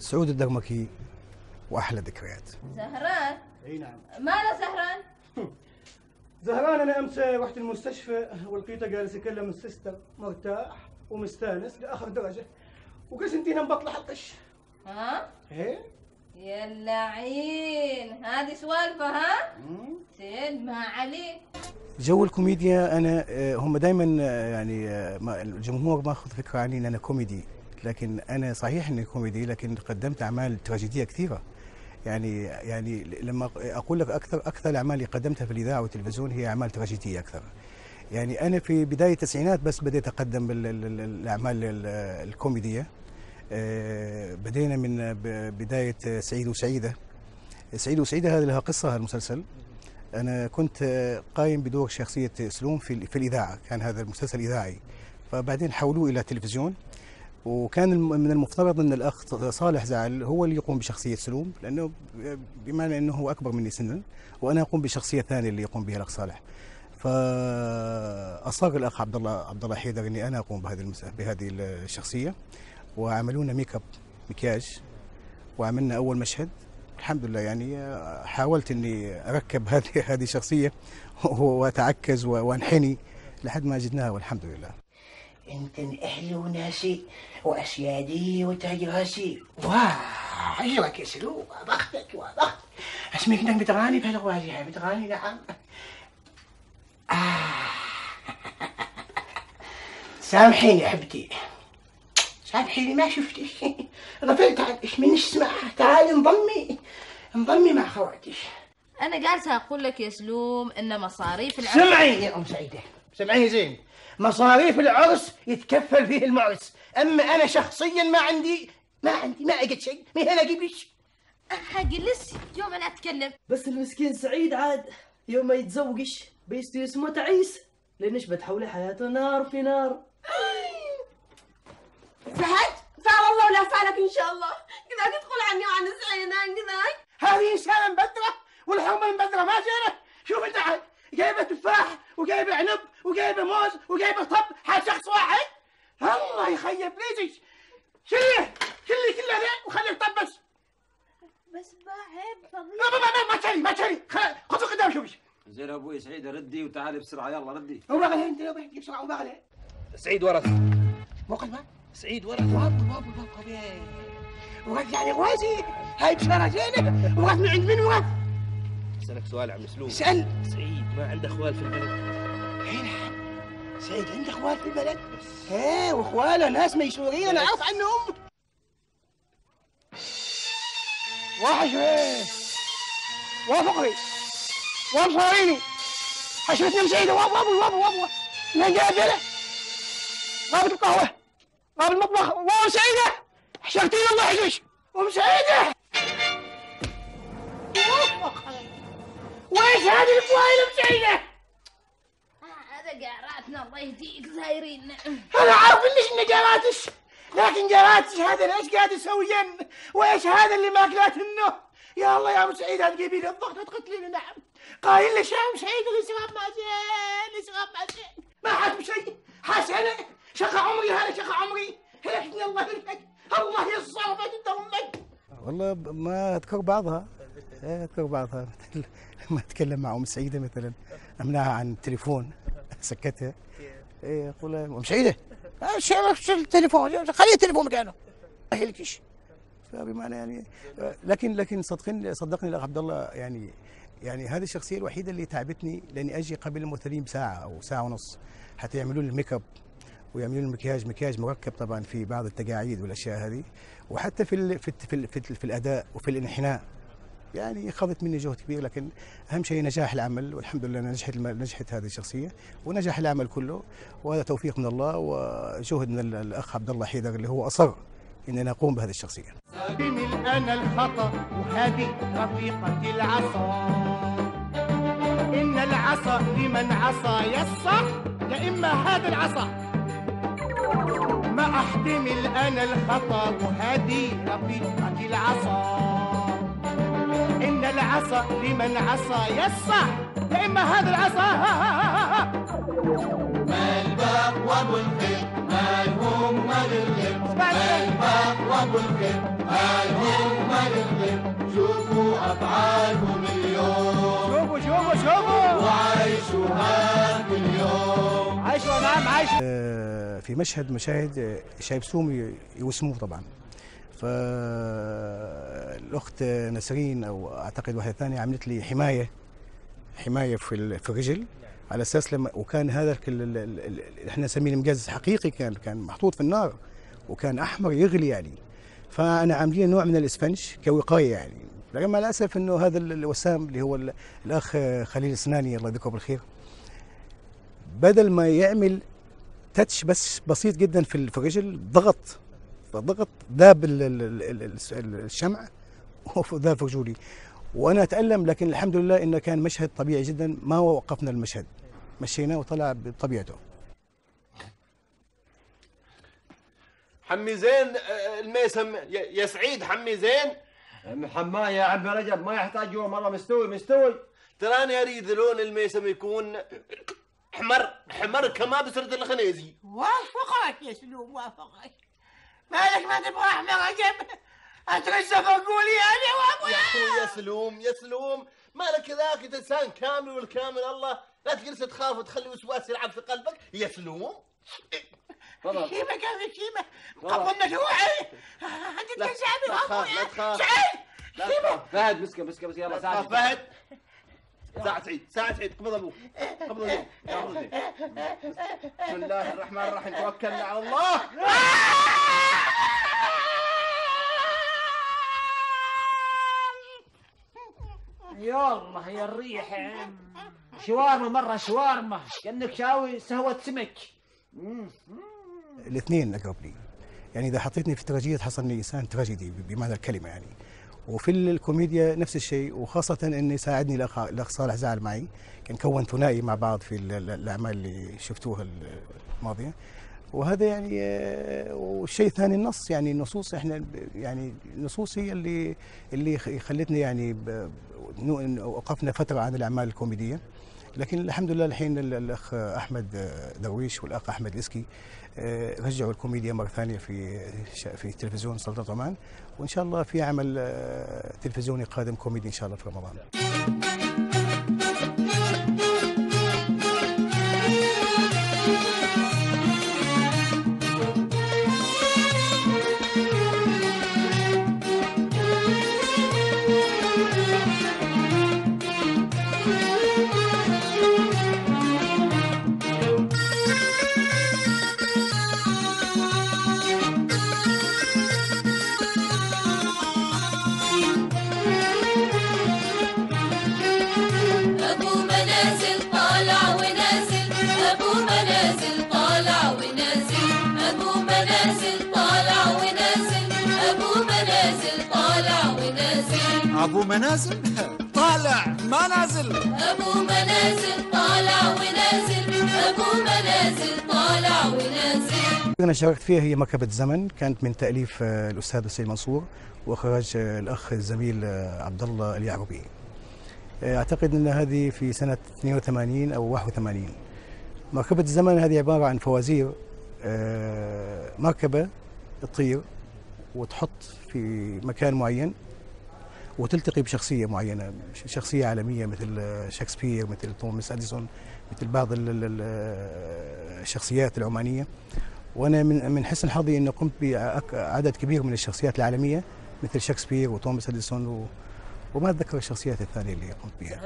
سعود الدرمكي واحلى ذكريات. زهران؟ اي نعم. ماله زهران؟ زهران انا امس رحت المستشفى ولقيته جالس يكلم السيستر مرتاح ومستانس لاخر درجه، وقلت انتي بطلع القش. ها؟ ايه؟ يا اللعين هذه سوالفه ها؟ زين ما عليك. جو الكوميديا انا هم دائما يعني الجمهور ماخذ فكره عني ان انا كوميدي، لكن انا صحيح اني كوميدي لكن قدمت اعمال تراجيديه كثيره. يعني لما اقول لك اكثر الاعمال اللي قدمتها في الاذاعه والتلفزيون هي اعمال تراجيديه اكثر. يعني انا في بدايه التسعينات بس بديت اقدم الاعمال الكوميديه. بدينا من بدايه سعيد وسعيده. سعيد وسعيده هذه لها قصه، هذا المسلسل. أنا كنت قايم بدور شخصية سلوم في الإذاعة، كان هذا المسلسل إذاعي، فبعدين حولوه إلى تلفزيون، وكان من المفترض أن الأخ صالح زعل هو اللي يقوم بشخصية سلوم، لأنه بمعنى أنه هو أكبر مني سنا، وأنا أقوم بشخصية ثانية اللي يقوم بها الأخ صالح. فأصر الأخ عبد الله حيدر أني أنا أقوم بهذه الشخصية، وعملونا ميك اب مكياج، وعملنا أول مشهد. الحمد لله يعني حاولت اني اركب هذه الشخصيه واتعكز وانحني لحد ما جدناها والحمد لله. انت اهلي وناسي واسيادي وتاج واه عجبك يا سلو، بختك وبختك. اسمك انك بتغني بهالغوازي هاي، بتغني نعم. سامحيني حبتي، سامحيني ما شفتك، غفلت عنك من اسمع. تعالي انضمي مع خواتك. انا جالسه اقول لك يا سلوم ان مصاريف العرس. سمعي يا ام سعيده، سمعيني زين. مصاريف العرس يتكفل فيه المعرس، اما انا شخصيا ما اجد شيء. من هنا اجيب ليش حجلس يوم انا اتكلم. بس المسكين سعيد عاد يوم ما يتزوجش بيستوي اسمه تعيس، لانش بتحولي حياته نار في نار. فهد فعل الله ولا فعلك ان شاء الله. كذاك تدخل عني وعن سعيدان كذاك. هذه انسانه مبذره والحرمه المبذره ما زينه. شوف انت عاد جايبه تفاح وجايبه عنب وجايبه موز وجايبه طب حال شخص واحد. الله يخيب ليش شيله كله ذا وخليه يطب بس ما عيب فضيحه. ما تشري خذ قدام شوفي. زين ابوي سعيد ردي وتعالي بسرعه يلا ردي. وبغلها انت جيب بسرعه وبغلها. سعيد ورث. مو قلبان سعيد ورث. ورث يعني غوازي هاي بشارة زينب. ورث من عند من ورث؟ اسالك سؤال عم سلوم. اسال. سعيد ما عنده اخوال في البلد؟ اي نعم سعيد عنده اخوال في البلد. ايه واخواله ناس ميسورين انا اعرف عنهم. وحشوي وفقري وابصاريني حشرتني مسعيده وابو نجاجله غابت القهوه غاب المطبخ وسعيده حشرتيني الله يحشش ومسعيده. ويش هذه الفوايل مسعيده؟ هذا جاراتنا الله يهديك زايرين. انا عارف انك جاراتش، لكن جاراتش هذا ايش قاعد يسوين؟ وايش هذا اللي ماكلاتنه؟ يا الله يا ابو سعيد تجيبي لي الضغط وتقتليني. نعم قايل لي شام سعيد الاسراب ما زين ما حد بشيء حسنه. شقى عمري هذا شقى عمري. هلكني الله يهلكك الله يصرفك انت امك. والله ما اذكر بعضها ما اتكلم مع ام سعيده مثلا امنعها عن التليفون سكتها. اقول لها ام سعيده شيل التليفون خلي التليفون مكانه ما يهلكش. فبمعنى يعني لكن صدقني الاخ عبد الله يعني هذه الشخصيه الوحيده اللي تعبتني، لاني اجي قبل الممثلين بساعه او ساعه ونص حتى يعملوا لي الميك اب ويعملوا لي مكياج مركب طبعا في بعض التقاعيد والاشياء هذه، وحتى في الاداء وفي الانحناء. يعني اخذت مني جهد كبير، لكن اهم شيء نجاح العمل، والحمد لله نجحت هذه الشخصيه ونجح العمل كله، وهذا توفيق من الله وجهد من الاخ عبد الله حيدر اللي هو اصر ان انا اقوم بهذه الشخصيه. سابني انا الخطا وهذه رفيقتي العصا. ان العصا لمن عصى يصح يا اما هذا العصا. ما احتمل انا الخطا وهذه رفيقتي العصا. ان العصا لمن عصى يصح يا اما هذا العصا. ما الباق وابو الخير مالهم مال الغير. ما الباق وابو الخير مالهم في مشاهد شايب سوم يوسموه طبعا. فالاخت نسرين او اعتقد واحده ثانيه عملت لي حمايه في الرجل، على اساس لما وكان هذا احنا نسميه المقز حقيقي، كان محطوط في النار وكان احمر يغلي يعني. فانا عاملين نوع من الاسفنج كوقايه يعني. لكن مع الاسف انه هذا الوسام اللي هو الاخ خليل السناني الله يذكره بالخير، بدل ما يعمل تاتش بس بسيط جدا في الرجل، ضغط ذاب الشمع وذاب رجولي، وانا اتالم. لكن الحمد لله انه كان مشهد طبيعي جدا، ما وقفنا المشهد، مشيناه وطلع بطبيعته. حمي زين الميسم يا سعيد، حمي زين حماه يا عم رجب، ما يحتاج يوم والله مستوي. تراني اريد لون الميسم يكون حمر كما بسرد الخنيزي. وافقك يا سلوم، وافقك. مالك ما تبغى احمر رجب؟ انت لسه بقول يعني وابويا. يا اخوي يا سلوم مالك ذاك انت انسان كامل، والكامل الله، لا تجلس تخاف وتخلي وسواس يلعب في قلبك يا سلوم. شيمه كان شيمه اظنك توعي. انت تساعدني لا تخاف سعيد فهد مسكه يلا ساعد فهد. ساعد سعيد قبض ابوك يا رجل. بسم الله الرحمن الرحيم، توكلنا على الله. يلا يا الريح شوارما كأنك شاوي سهوة سمك. الاثنين اقرب لي يعني. اذا حطيتني في تراجيديا تحصلني انسان تراجيدي بمعنى الكلمه يعني. وفي الكوميديا نفس الشيء، وخاصه ان يساعدني الاخ صالح زعل معي، كان كون ثنائي مع بعض في الاعمال اللي شفتوها الماضيه. وهذا يعني والشيء الثاني النص، يعني النصوص احنا يعني النصوص هي اللي خلتني يعني وقفنا فتره عن الاعمال الكوميديه. لكن الحمد لله الحين الاخ احمد درويش والاخ احمد الاسكي رجعوا الكوميديا مره ثانيه في تلفزيون سلطنه عمان، وان شاء الله في عمل تلفزيوني قادم كوميدي ان شاء الله في رمضان. أبو منازل طالع ما نازل، أبو منازل طالع ونازل، أبو منازل طالع ونازل. أنا شاركت فيها هي مركبة زمن، كانت من تأليف الأستاذ السيد منصور وإخراج الأخ الزميل عبد الله اليعقوبي. أعتقد أن هذه في سنة 82 أو 81. مركبة الزمن هذه عبارة عن فوازير، مركبة تطير وتحط في مكان معين وتلتقي بشخصية معينة، شخصية عالمية مثل شكسبير، مثل توماس أديسون، مثل بعض الشخصيات العمانية. وأنا من حسن حظي أني قمت بعدد كبير من الشخصيات العالمية مثل شكسبير وتوماس أديسون وما أتذكر الشخصيات الثانية اللي قمت بها.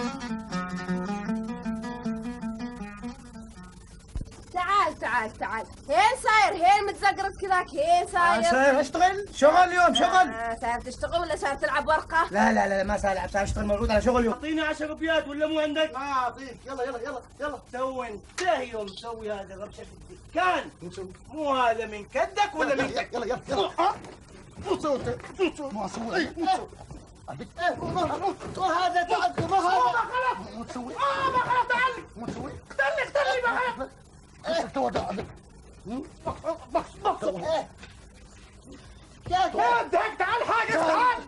تعال هين صاير؟ هين متزقرط كذاك؟ هين صاير اشتغل شغل اليوم شغل. صاير تشتغل ولا صاير تلعب ورقة؟ لا ما صاير العب، صاير اشتغل موجود على شغل اليوم. اعطيني 10 ابيات ولا مو عندك؟ ما اعطيك. يلا سوي انت يوم تسوي هذا غبشه في الدكان. مو هذا من كدك ولا من كدك؟ يلا مو تسوي ما اسوي وهذا تعب ما هذا مو تسوي ما خلاص تعال مو تسوي اختلي ما خلاص تودع بقص تعال حاجه تعال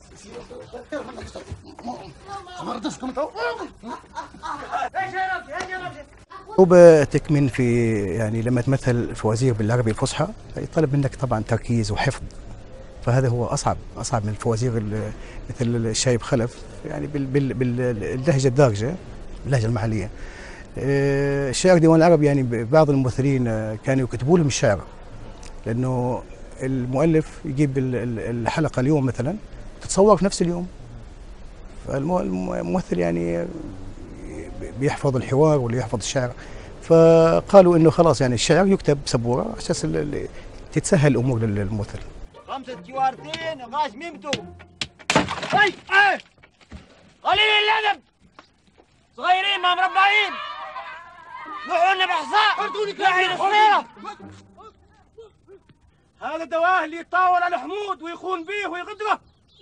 ايش يا رجل وبتكمن في يعني لما تمثل فوازير بالعربي الفصحى يطلب منك طبعا تركيز وحفظ، فهذا هو اصعب من الفوازير مثل الشايب خلف يعني باللهجه الدارجه، اللهجه المحليه. الشعر ديوان العرب يعني بعض الممثلين كانوا يكتبوا لهم الشعر، لانه المؤلف يجيب الحلقه اليوم مثلا تتصور في نفس اليوم، فالممثل يعني بيحفظ الحوار ولا يحفظ الشعر، فقالوا انه خلاص يعني الشعر يكتب بسبوره على اساس تتسهل الامور للممثل. 5 جوارتين غاش ميمتو. اي اي قليل الادب، صغيرين ما مربعين، نوعنا بحصاء نحن الصغيره. هذا دواه اللي يتطاول على حمود ويخون بيه ويغدره.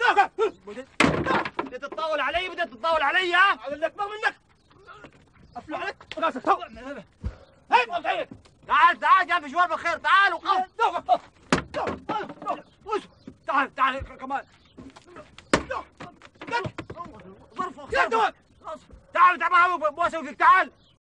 بدك تتطاول علي، بدك تتطاول علي ها؟ هذا اللي اكبر منك. افلح عليك راسك تو. هاي تعال تعال جاب مشوار بالخير، تعال وقف. تعال تعال كمان. ظرفه تعال تعال ما اسوي فيك، تعال